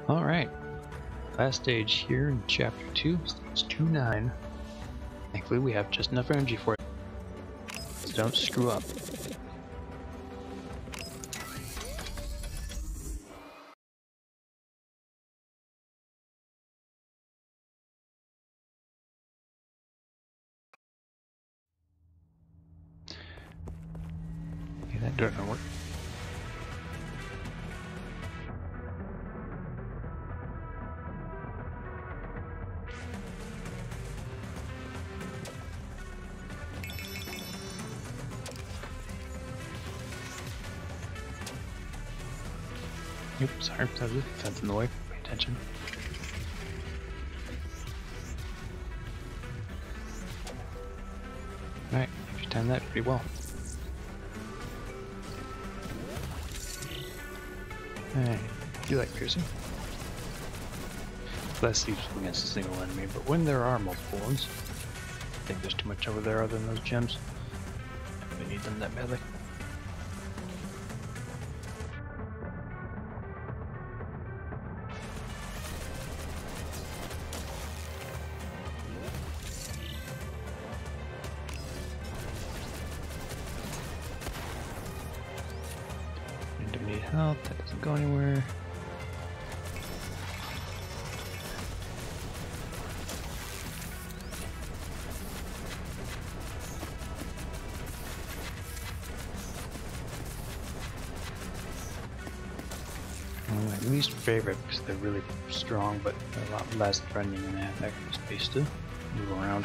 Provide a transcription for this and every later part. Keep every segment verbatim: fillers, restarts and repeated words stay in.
Alright, last stage here in chapter two, stage two nine. Thankfully we have just enough energy for it, so don't screw up. Okay, that door don't work. Oops, sorry, that was a fence in the way. Pay attention. Alright, if you timed that pretty well. Alright, do you like piercing? Less useful against a single enemy, but when there are multiple ones, I think there's too much over there other than those gems. We need them that badly. Need health, that doesn't go anywhere. My least favorite because they're really strong, but a lot less threatening and they have extra space to move around.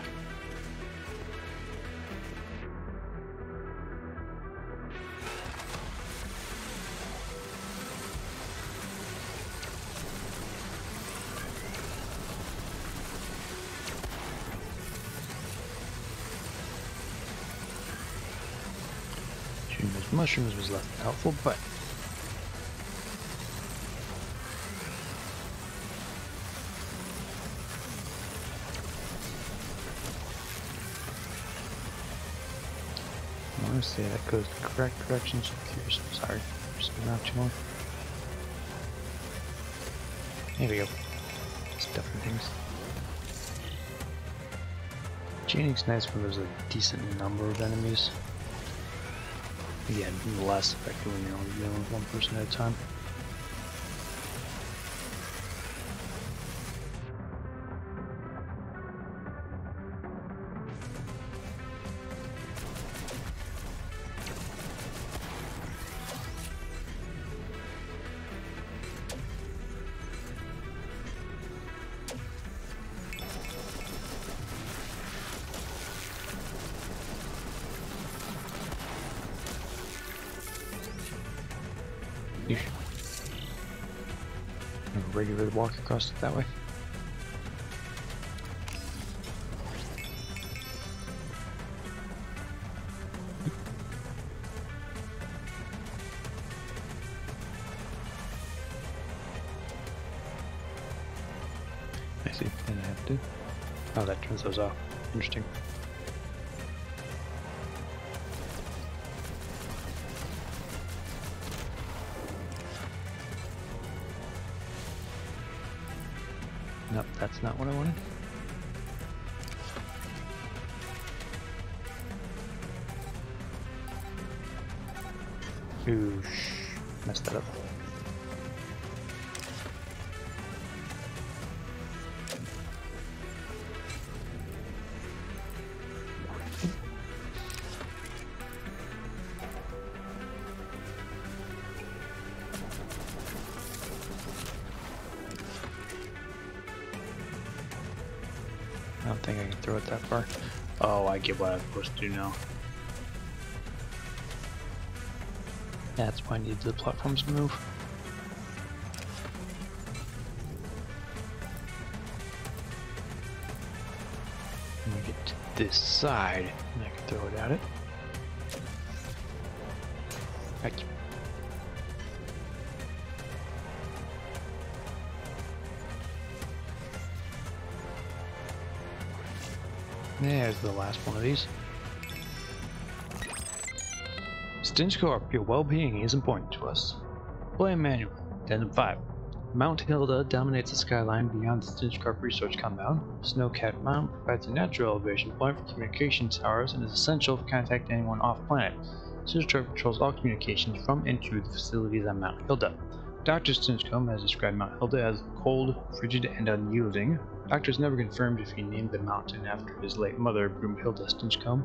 Those mushrooms was less helpful, but I want to say that goes the correct direction, so I'm curious. I'm sorry, just been out too long. There we go. Stuffing things. Chaining's nice when there's a decent number of enemies. Again, less effective when you're only dealing with one person at a time. You should regularly walk across it that way. I see, and I have to. Oh, that turns those off. Interesting. Nope, that's not what I wanted. Ooh, shh, messed that up. I don't think I can throw it that far. Oh, I get what I'm supposed to do now. That's why I need the platforms to move. When we get to this side, and I can throw it at it. Thank you. There's the last one of these. Stinchcorp, your well-being is important to us. Play manual, ten and five. Mount Hilda dominates the skyline beyond the Stinchcorp research compound. Snowcat Mount provides a natural elevation point for communication towers and is essential for contacting anyone off-planet. Stinchcorp controls all communications from and to the facilities on Mount Hilda. Doctor Stinchcomb has described Mount Hilda as cold, frigid, and unyielding. Doctor's never confirmed if he named the mountain after his late mother, Broomhilda Stinchcomb.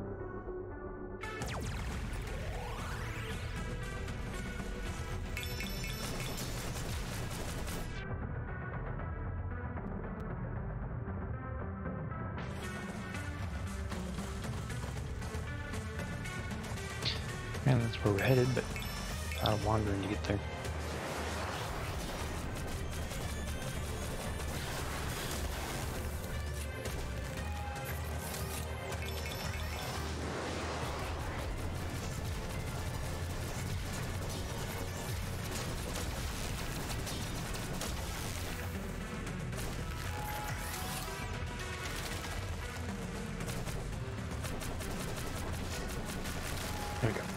And that's where we're headed, but a lot of wandering to get there. There we go.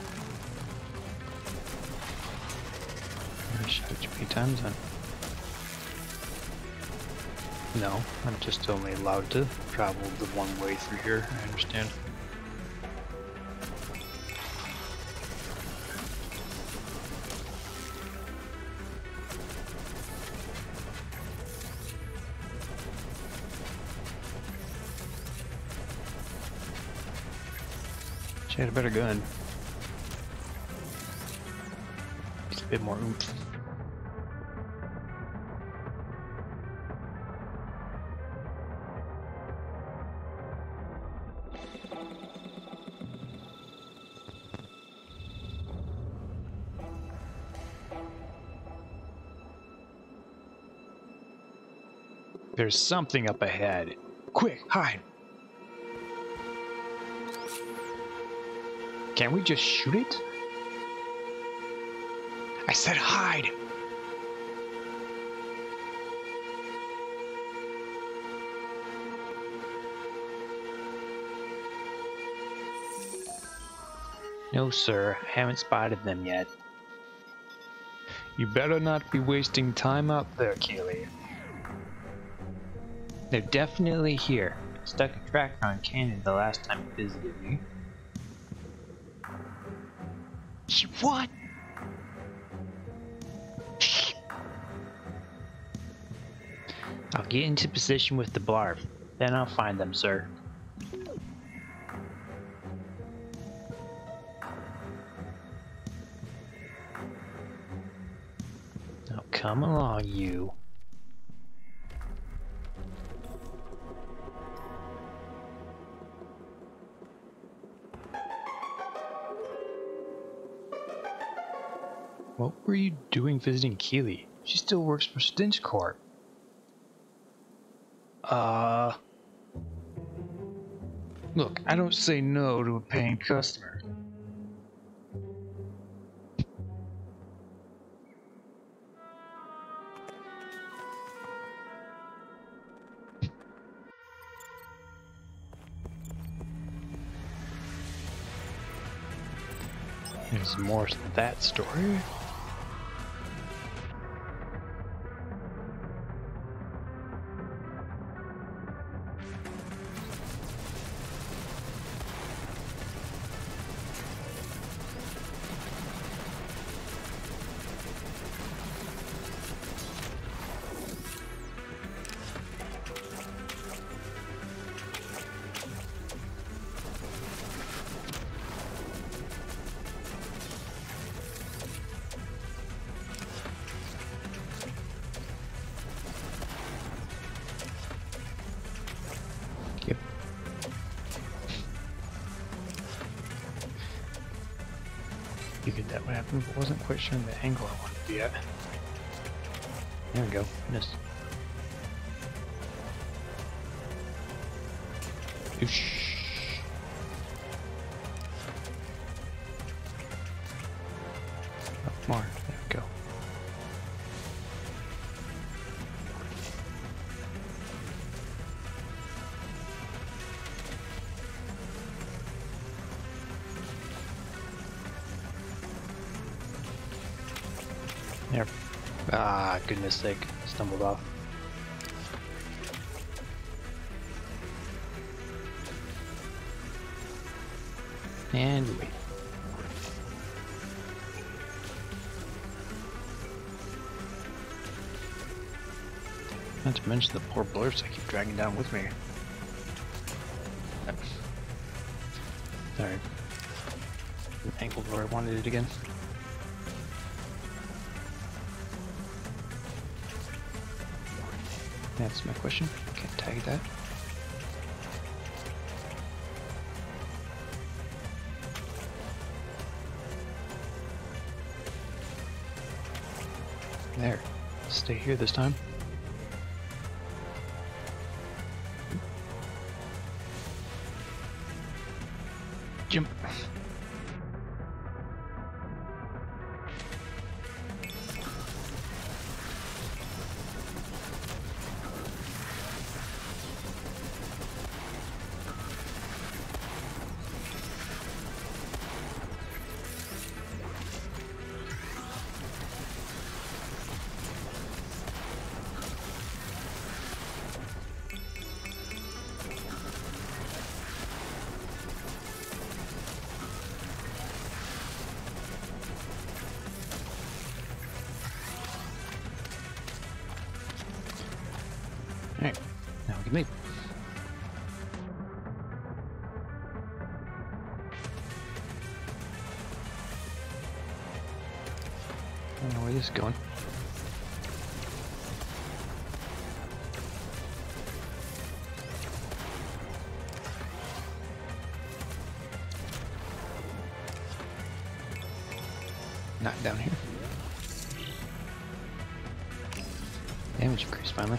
I shot it too many times then. No, I'm just only allowed to travel the one way through here, I understand. She had a better gun. It's a bit more oomph. There's something up ahead. Quick, hide! Can't we just shoot it? I said hide! No, sir. I haven't spotted them yet. You better not be wasting time out there, Keely. They're definitely here. I stuck a tracker on Canyon the last time you visited me. What? I'll get into position with the Blarph. Then I'll find them, sir. Now come along, you. What were you doing visiting Keely? She still works for Stinchcorp. Uh... Look, I don't say no to a paying customer. There's more to that story. Figured that would happen, but wasn't quite sure the angle I wanted to be at. There we go. Missed. Oosh. Up more. There we go. There. Ah, goodness sake, stumbled off. And wait. Not to mention the poor Blarphs I keep dragging down with me. Sorry. Angled where I wanted it again. That's my question. Can't tag that. There. Stay here this time. Jump. Alright, now we can leave. I don't know where this is going. Not down here. Damage increase finally.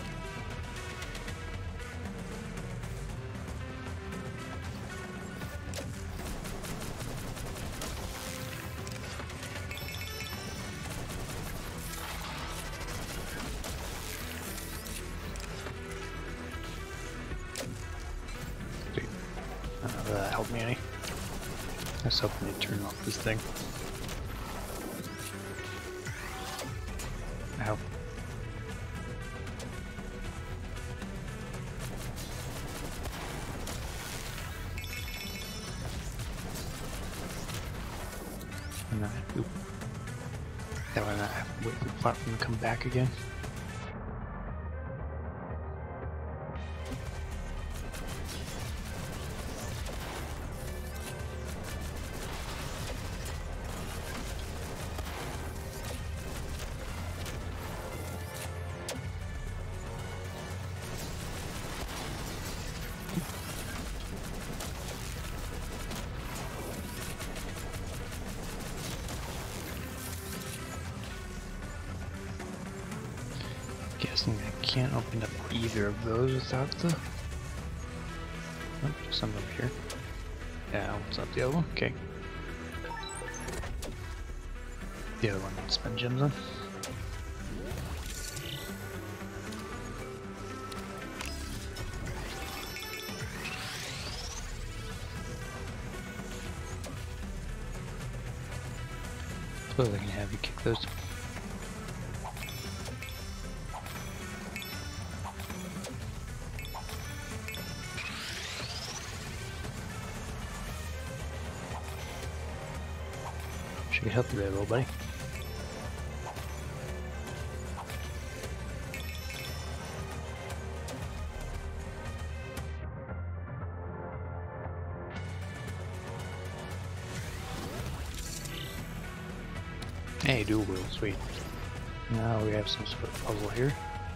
That helped me any. I was hoping to turn off this thing. Ow. I'm not, oop. That way I not have to wait for the platform to come back again. Guessing I can't open up either of those without the... Oh, some over here. Yeah, what's up the other one? Okay. The other one to spend gems on. Suppose I can have you kick those. Should help you there, little buddy. Hey, dual wheel, sweet. Now we have some sort of puzzle here.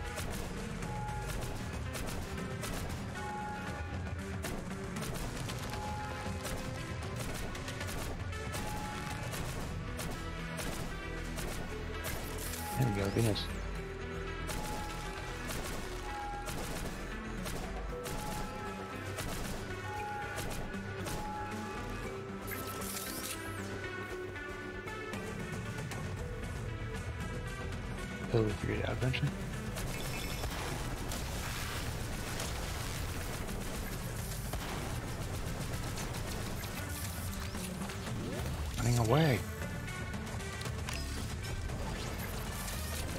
There we go, goodness. We'll figure it out eventually. Running away.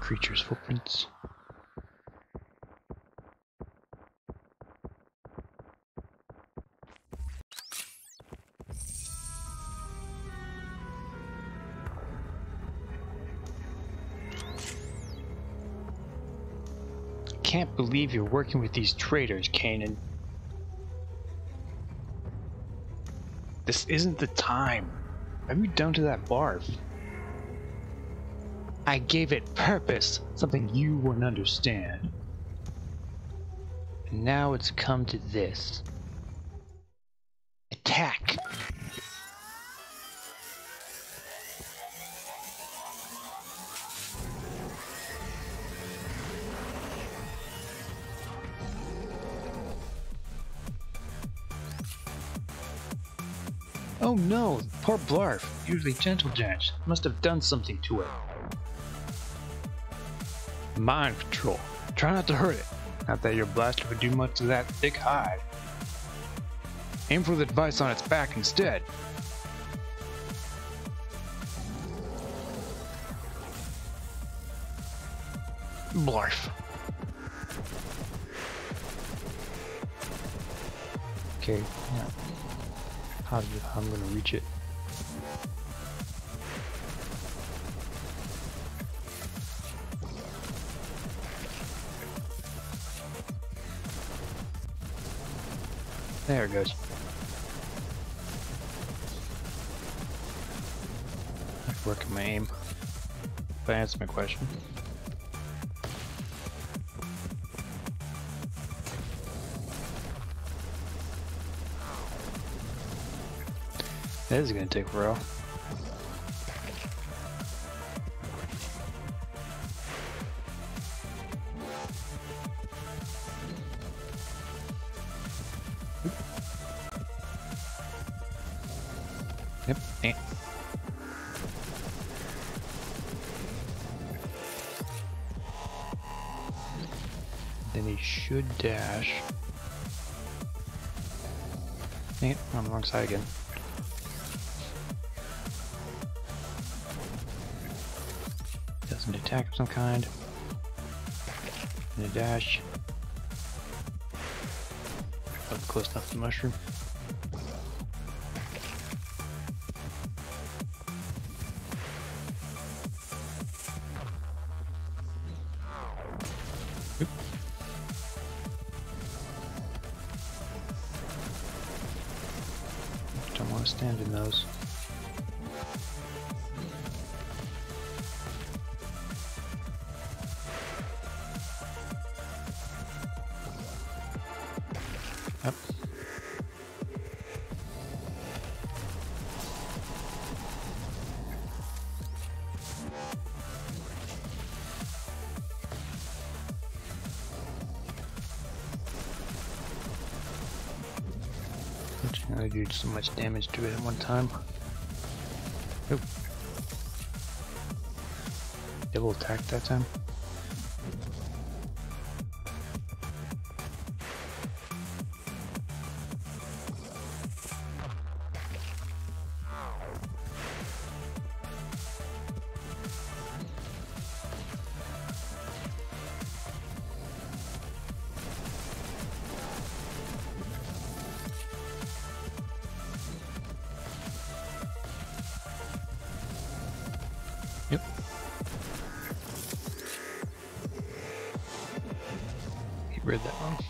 creature's footprints. Can't believe you're working with these traitors, Kanan. This isn't the time. What have you done to that Blarph? I gave it purpose, something you wouldn't understand. And now it's come to this. Attack! Oh no, poor Blarph, usually gentle gent, must have done something to it. Mind control. Try not to hurt it. Not that your blaster would do much to that thick hide. Aim for the device on its back instead. Blarph. Okay, yeah. How, how I'm gonna reach it. There it goes. Working my aim. If I answer my question. This is gonna take a while. Yep. Eh. Then he should dash. Dang it, I'm on the wrong side again. Doesn't attack of some kind. And a dash. Up close enough to the mushroom. Oop. Don't want to stand in those. Up. I do so much damage to it at one time. Oop. Double attack that time. Yep. He read that wrong.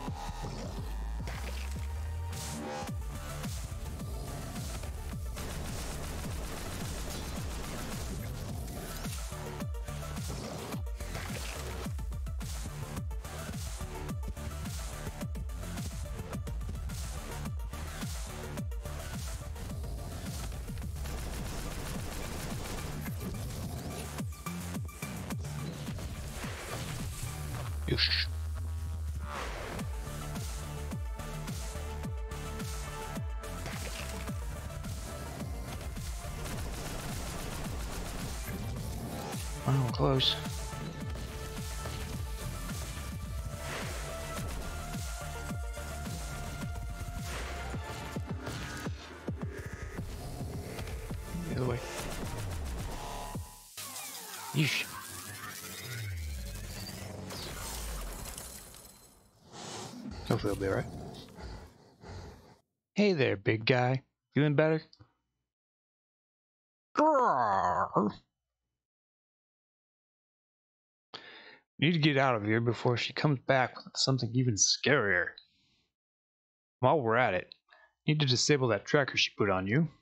Oosh. Oh, close. The other way. Yeesh. Hopefully he'll be alright. Hey there, big guy. Feeling better? Grrr. Need to get out of here before she comes back with something even scarier. While we're at it, need to disable that tracker she put on you.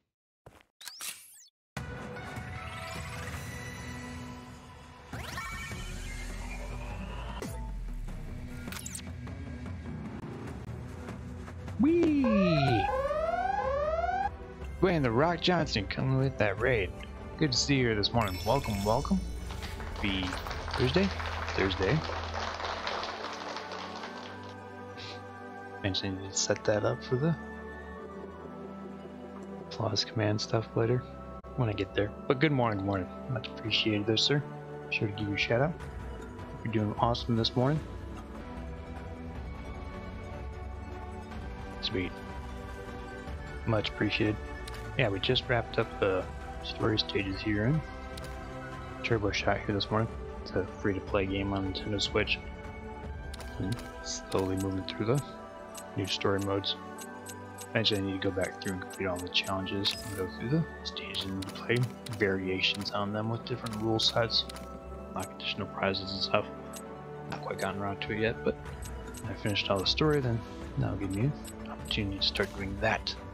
Whee! Dwayne The Rock Johnson coming with that raid. Good to see you here this morning. Welcome, welcome. Be Thursday? Thursday. Eventually need to set that up for the applause command stuff later when I get there. But good morning, good morning. Much appreciated there, sir. Sure to give you a shout out. You're doing awesome this morning. Sweet. Much appreciated. Yeah, we just wrapped up the story stages here in Turbo Shot here this morning. It's a free-to-play game on Nintendo Switch. And slowly moving through the new story modes. Eventually I need to go back through and complete all the challenges and go through the stages and play variations on them with different rule sets, like additional prizes and stuff. Not quite gotten around to it yet, but when I finished all the story, then that'll give me an opportunity to start doing that.